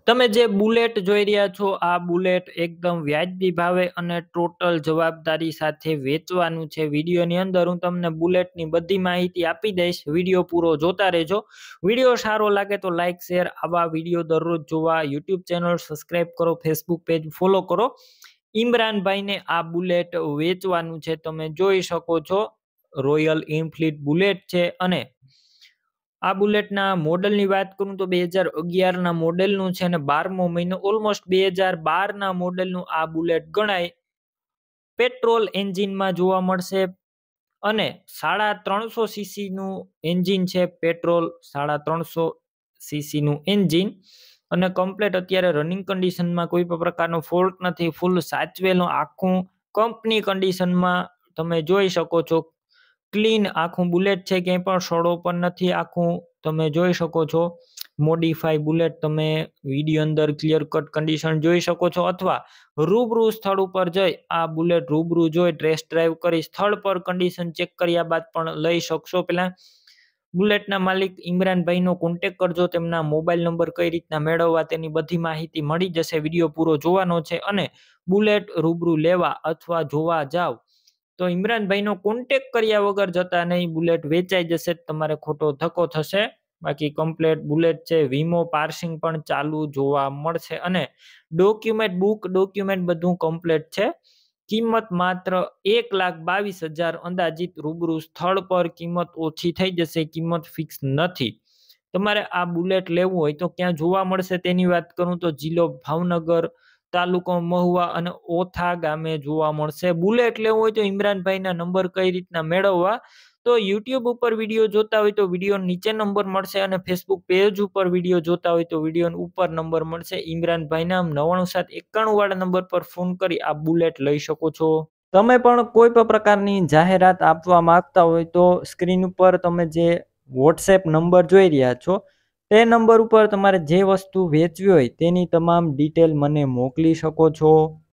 તમે જે બુલેટ જોઈ રહ્યા છો આ બુલેટ એકદમ વ્યાજબી ભાવે અને ટોટલ જવાબદારી સાથે વેચવાનું છે. વિડીયોની અંદર હું તમને બુલેટની બધી માહિતી આપી દઈશ. વિડીયો પૂરો જોતા રહેજો. વિડીયો સારો લાગે તો લાઈક શેર આવા વિડીયો દરરોજ જોવા યુટ્યુબ ચેનલ સબસ્ક્રાઈબ કરો, ફેસબુક પેજ ફોલો કરો. ઇમરાનભાઈને આ બુલેટ વેચવાનું છે. તમે જોઈ શકો છો રોયલ એનફિલ્ડ બુલેટ છે અને આ બુલેટના મોડલની વાત કરું તો 2011ના મોડેલનું છે અને 12મો મહિનો ઓલમોસ્ટ 2012ના મોડેલનું આ બુલેટ ગણાય. પેટ્રોલ એન્જિનમાં જોવા મળશે અને 350 સીસીનું એન્જિન છે. પેટ્રોલ 350 સીસીનું એન્જિન અને કમ્પ્લેટ અત્યારે રનિંગ કન્ડિશનમાં કોઈ પણ પ્રકારનો ફોલ્ટ નથી. ફૂલ સાચવેલું આખું કંપની કન્ડિશનમાં તમે જોઈ શકો છો. ક્લીન આખું બુલેટ છે, ક્યાંય પણ સડો પણ નથી. આખું તમે જોઈ શકો છો મોડિફાઈ બુલેટ તમે વિડીયો અંદર ક્લિયર કટ કન્ડિશન જોઈ શકો છો અથવા રૂબરૂ સ્થળ ઉપર જઈ આ બુલેટ રૂબરૂ જોઈ ટેસ્ટ ડ્રાઈવ કરી સ્થળ પર કન્ડિશન ચેક કર્યા બાદ પણ લઈ શકશો. પહેલા બુલેટના માલિક ઇમરાનભાઈનો કોન્ટેક્ટ કરજો. તેમના મોબાઈલ નંબર કઈ રીતના મેળવવા તેની બધી માહિતી મળી જશે. વિડીયો પૂરો જોવાનો છે અને બુલેટ રૂબરૂ લેવા અથવા જોવા જાવ તો ઇમરાનભાઈનો કોન્ટેક્ટ કર્યા વગર જતા નહીં. બુલેટ વેચાઈ જશે, તમારે ખોટો ધક્કો થશે. બાકી કમ્પ્લેટ બુલેટ છે. વીમો પાર્સિંગ પણ ચાલુ જોવા મળશે અને ડોક્યુમેન્ટ બધું કમ્પ્લેટ છે. કિંમત માત્ર 1,22,000 અંદાજિત. રૂબરૂ સ્થળ પર કિંમત ઓછી થઈ જશે, કિંમત ફિક્સ નથી. તમારે આ બુલેટ લેવું હોય તો ક્યાં જોવા મળશે તેની વાત કરું તો જિલ્લો ભાવનગર, તાલુકો મહુવા અને ઓથા ગામે જોવા મળશે. બુલેટ લેવું હોય તો ઇમરાનભાઈના નંબર કઈ રીતના મેળવવા તો યુટ્યુબ ઉપર વિડીયો જોતા હોય તો વિડીયો નીચે નંબર મળશે અને ફેસબુક પેજ ઉપર વિડીયો જોતા હોય તો વિડીયો ઉપર નંબર મળશે. ઇમરાનભાઈના 9791 વાળા નંબર પર ફોન કરી આ બુલેટ લઈ શકો છો. તમે પણ કોઈ પણ પ્રકારની જાહેરાત આપવા માંગતા હોય તો સ્ક્રીન ઉપર તમે જે વોટ્સએપ નંબર જોઈ રહ્યા છો તે નંબર ઉપર તમારે જે વસ્તુ વેચવી હોય તેની તમામ ડિટેલ મને મોકલી શકો છો.